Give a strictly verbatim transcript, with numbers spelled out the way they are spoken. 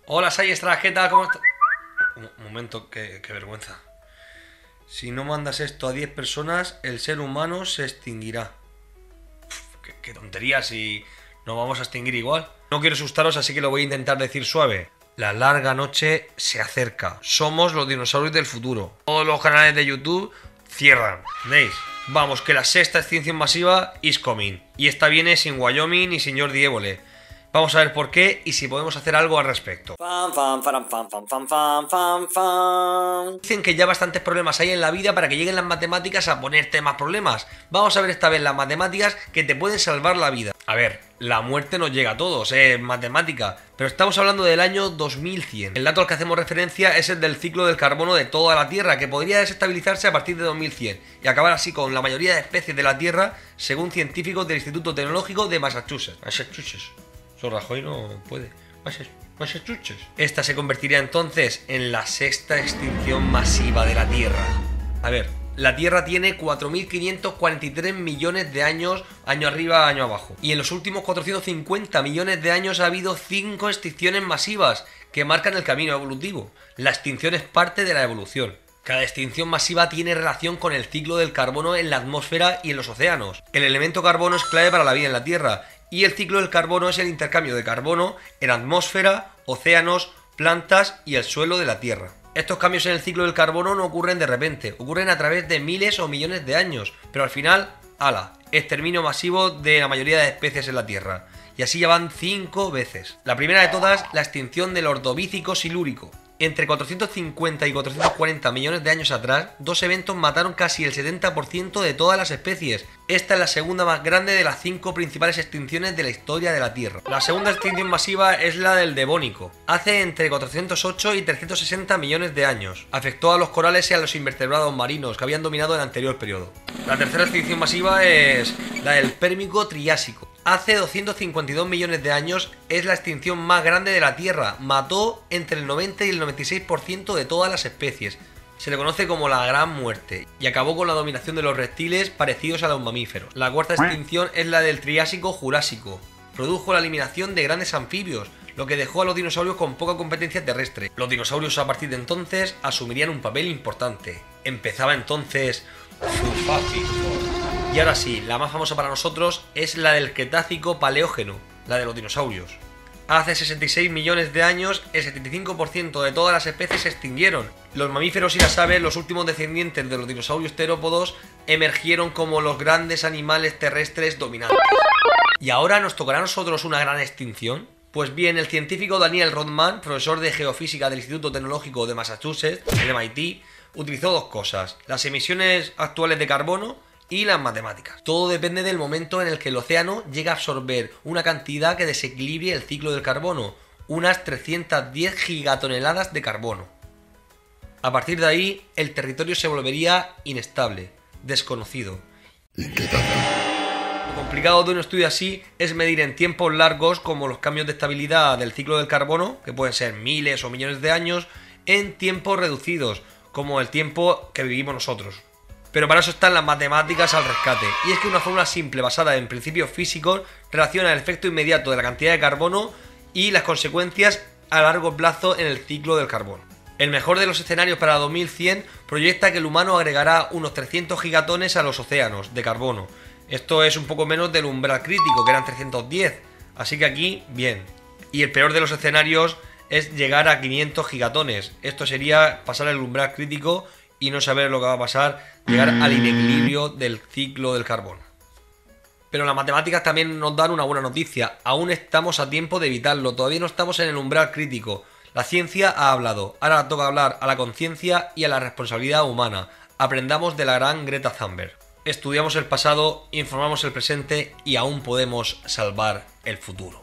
Hola, Sayestra, ¿qué tal? ¿Cómo estás? Un un momento, qué, qué vergüenza. Si no mandas esto a diez personas, el ser humano se extinguirá. Uf, qué, qué tontería, si nos vamos a extinguir igual. No quiero asustaros, así que lo voy a intentar decir suave. La larga noche se acerca. Somos los dinosaurios del futuro. Todos los canales de YouTube cierran. ¿Veis? Vamos, que la sexta extinción masiva is coming. Y esta viene sin Wyoming ni sin Jordi Évole. Vamos a ver por qué y si podemos hacer algo al respecto. Fam, fam, faram, fam, fam, fam, fam, fam, fam. Dicen que ya bastantes problemas hay en la vida para que lleguen las matemáticas a ponerte más problemas. Vamos a ver esta vez las matemáticas que te pueden salvar la vida. A ver, la muerte nos llega a todos, es matemática, pero estamos hablando del año dos mil cien. El dato al que hacemos referencia es el del ciclo del carbono de toda la Tierra, que podría desestabilizarse a partir de dos mil cien y acabar así con la mayoría de especies de la Tierra, según científicos del Instituto Tecnológico de Massachusetts. Massachusetts. Eso Rajoy no puede. Massachusetts. Esta se convertiría entonces en la sexta extinción masiva de la Tierra. A ver, la Tierra tiene cuatro mil quinientos cuarenta y tres millones de años, año arriba, año abajo. Y en los últimos cuatrocientos cincuenta millones de años ha habido cinco extinciones masivas que marcan el camino evolutivo. La extinción es parte de la evolución. Cada extinción masiva tiene relación con el ciclo del carbono en la atmósfera y en los océanos. El elemento carbono es clave para la vida en la Tierra, y el ciclo del carbono es el intercambio de carbono en atmósfera, océanos, plantas y el suelo de la Tierra. Estos cambios en el ciclo del carbono no ocurren de repente, ocurren a través de miles o millones de años, pero al final, ¡hala!, exterminio masivo de la mayoría de especies en la Tierra. Y así ya van cinco veces. La primera de todas, la extinción del ordovícico silúrico. Entre cuatrocientos cincuenta y cuatrocientos cuarenta millones de años atrás, dos eventos mataron casi el setenta por ciento de todas las especies. Esta es la segunda más grande de las cinco principales extinciones de la historia de la Tierra. La segunda extinción masiva es la del Devónico. Hace entre cuatrocientos ocho y trescientos sesenta millones de años. Afectó a los corales y a los invertebrados marinos que habían dominado el anterior periodo. La tercera extinción masiva es la del Pérmico Triásico. Hace doscientos cincuenta y dos millones de años es la extinción más grande de la Tierra. Mató entre el noventa y el noventa y seis por ciento de todas las especies. Se le conoce como la Gran Muerte y acabó con la dominación de los reptiles parecidos a los mamíferos. La cuarta extinción es la del Triásico-Jurásico. Produjo la eliminación de grandes anfibios, lo que dejó a los dinosaurios con poca competencia terrestre. Los dinosaurios a partir de entonces asumirían un papel importante. Empezaba entonces su fácil. Y ahora sí, la más famosa para nosotros es la del Cretácico Paleógeno, la de los dinosaurios. Hace sesenta y seis millones de años, el setenta y cinco por ciento de todas las especies se extinguieron. Los mamíferos y las aves, los últimos descendientes de los dinosaurios terópodos, emergieron como los grandes animales terrestres dominantes. ¿Y ahora nos tocará a nosotros una gran extinción? Pues bien, el científico Daniel Rodman, profesor de geofísica del Instituto Tecnológico de Massachusetts, el M I T, utilizó dos cosas: las emisiones actuales de carbono y las matemáticas. Todo depende del momento en el que el océano llegue a absorber una cantidad que desequilibre el ciclo del carbono, unas trescientas diez gigatoneladas de carbono. A partir de ahí, el territorio se volvería inestable, desconocido. Lo complicado de un estudio así es medir en tiempos largos, como los cambios de estabilidad del ciclo del carbono, que pueden ser miles o millones de años, en tiempos reducidos, como el tiempo que vivimos nosotros. Pero para eso están las matemáticas al rescate, y es que una fórmula simple basada en principios físicos relaciona el efecto inmediato de la cantidad de carbono y las consecuencias a largo plazo en el ciclo del carbono. El mejor de los escenarios para dos mil cien proyecta que el humano agregará unos trescientos gigatones a los océanos de carbono. Esto es un poco menos del umbral crítico, que eran trescientos diez, así que aquí, bien. Y el peor de los escenarios es llegar a quinientos gigatones. Esto sería pasar el umbral crítico y no saber lo que va a pasar, llegar al inequilibrio del ciclo del carbono. Pero las matemáticas también nos dan una buena noticia: aún estamos a tiempo de evitarlo, todavía no estamos en el umbral crítico. La ciencia ha hablado, ahora toca hablar a la conciencia y a la responsabilidad humana. Aprendamos de la gran Greta Thunberg. Estudiamos el pasado, informamos el presente y aún podemos salvar el futuro.